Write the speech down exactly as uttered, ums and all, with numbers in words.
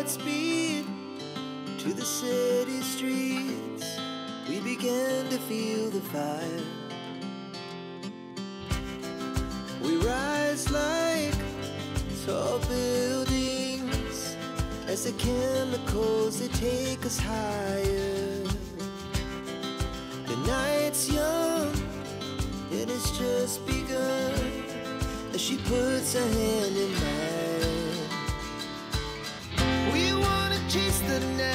Godspeed to the city streets. We began to feel the fire. We rise like tall buildings as the chemicals, they take us higher. The night's young, it has just begun, as she puts her hand in mine. We wanna chase the night.